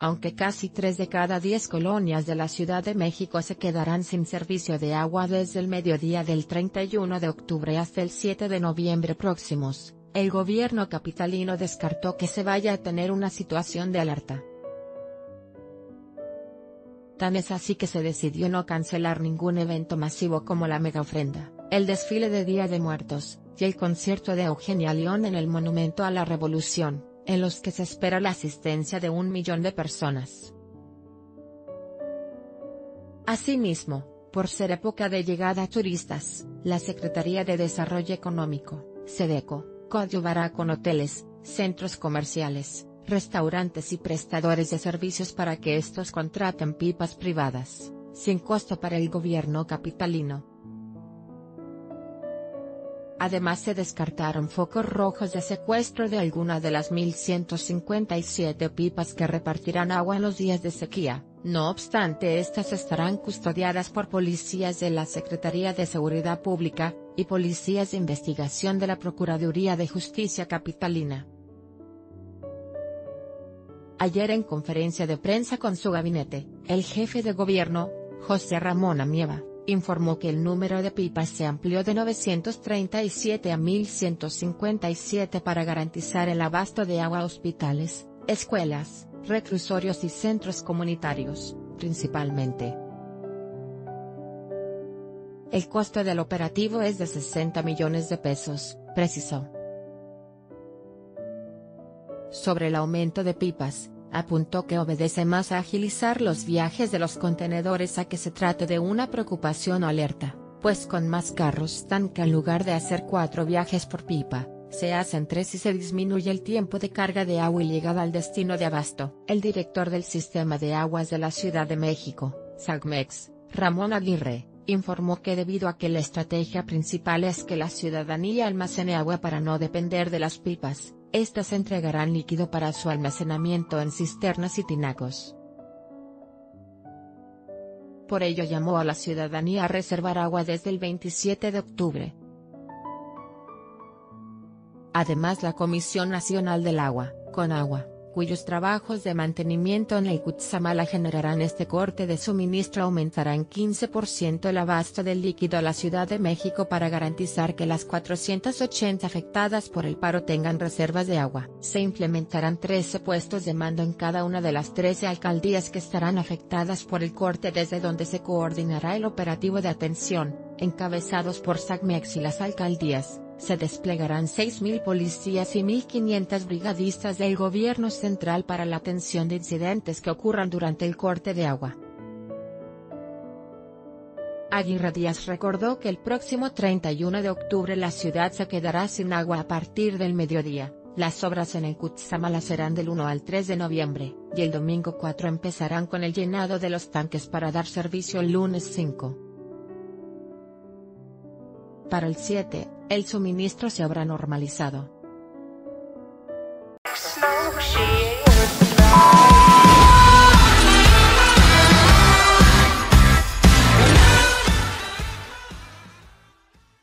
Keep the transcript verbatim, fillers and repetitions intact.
aunque casi tres de cada diez colonias de la Ciudad de México se quedarán sin servicio de agua desde el mediodía del treinta y uno de octubre hasta el siete de noviembre próximos, el gobierno capitalino descartó que se vaya a tener una situación de alerta. Tan es así que se decidió no cancelar ningún evento masivo como la megaofrenda, el desfile de Día de Muertos, y el concierto de Eugenia León en el Monumento a la Revolución, en los que se espera la asistencia de un millón de personas. Asimismo, por ser época de llegada a turistas, la Secretaría de Desarrollo Económico, SEDECO, coadyuvará con hoteles, centros comerciales, restaurantes y prestadores de servicios para que estos contraten pipas privadas, sin costo para el gobierno capitalino. Además se descartaron focos rojos de secuestro de alguna de las mil ciento cincuenta y siete pipas que repartirán agua en los días de sequía, no obstante estas estarán custodiadas por policías de la Secretaría de Seguridad Pública, y policías de investigación de la Procuraduría de Justicia capitalina. Ayer en conferencia de prensa con su gabinete, el jefe de gobierno, José Ramón Amieva, informó que el número de pipas se amplió de novecientos treinta y siete a mil ciento cincuenta y siete para garantizar el abasto de agua a hospitales, escuelas, reclusorios y centros comunitarios, principalmente. El costo del operativo es de sesenta millones de pesos, precisó. Sobre el aumento de pipas, apuntó que obedece más a agilizar los viajes de los contenedores a que se trate de una preocupación o alerta, pues con más carros tanque en lugar de hacer cuatro viajes por pipa, se hacen tres y se disminuye el tiempo de carga de agua y llegada al destino de abasto. El director del Sistema de Aguas de la Ciudad de México, SAGMEX, Ramón Aguirre, informó que debido a que la estrategia principal es que la ciudadanía almacene agua para no depender de las pipas, estas entregarán líquido para su almacenamiento en cisternas y tinacos. Por ello llamó a la ciudadanía a reservar agua desde el veintisiete de octubre. Además la Comisión Nacional del Agua, CONAGUA, cuyos trabajos de mantenimiento en el Cutzamala generarán este corte de suministro aumentará en quince por ciento el abasto del líquido a la Ciudad de México para garantizar que las cuatrocientas ochenta afectadas por el paro tengan reservas de agua. Se implementarán trece puestos de mando en cada una de las trece alcaldías que estarán afectadas por el corte, desde donde se coordinará el operativo de atención, encabezados por SAGMEX y las alcaldías. Se desplegarán seis mil policías y mil quinientos brigadistas del gobierno central para la atención de incidentes que ocurran durante el corte de agua. Aguirre Díaz recordó que el próximo treinta y uno de octubre la ciudad se quedará sin agua a partir del mediodía, las obras en el Cutzamala serán del uno al tres de noviembre, y el domingo cuatro empezarán con el llenado de los tanques para dar servicio el lunes cinco. Para el siete, el suministro se habrá normalizado.